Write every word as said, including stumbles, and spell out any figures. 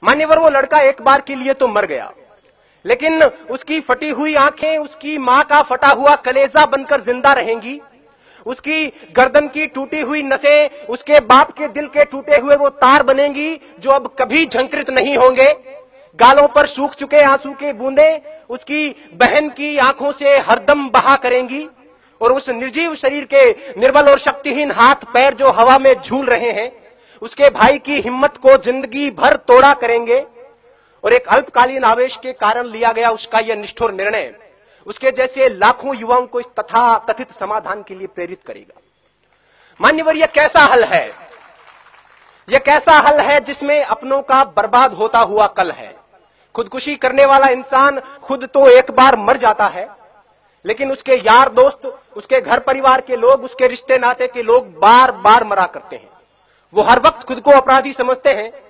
मान्यवर वो लड़का एक बार के लिए तो मर गया, लेकिन उसकी फटी हुई आंखें उसकी मां का फटा हुआ कलेजा बनकर जिंदा रहेंगी। उसकी गर्दन की टूटी हुई नसें उसके बाप के दिल के टूटे हुए वो तार बनेंगी जो अब कभी झंकृत नहीं होंगे। गालों पर सूख चुके आंसू के बूंदें उसकी बहन की आंखों से हरदम बहा करेंगी, और उस निर्जीव शरीर के निर्बल और शक्तिहीन हाथ पैर जो हवा में झूल रहे हैं उसके भाई की हिम्मत को जिंदगी भर तोड़ा करेंगे। और एक अल्पकालीन आवेश के कारण लिया गया उसका यह निष्ठुर निर्णय उसके जैसे लाखों युवाओं को इस तथा कथित समाधान के लिए प्रेरित करेगा। मान्यवर, यह कैसा हल है? यह कैसा हल है जिसमें अपनों का बर्बाद होता हुआ कल है। खुदकुशी करने वाला इंसान खुद तो एक बार मर जाता है, लेकिन उसके यार दोस्त, उसके घर परिवार के लोग, उसके रिश्ते नाते के लोग बार बार मरा करते हैं। वो हर वक्त खुद को अपराधी समझते हैं,